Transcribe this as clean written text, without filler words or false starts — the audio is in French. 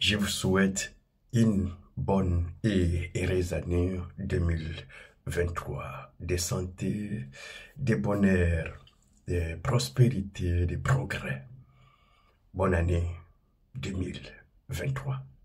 Je vous souhaite une bonne et heureuse année 2023, de santé, de bonheur, de prospérité, de progrès. Bonne année 2023.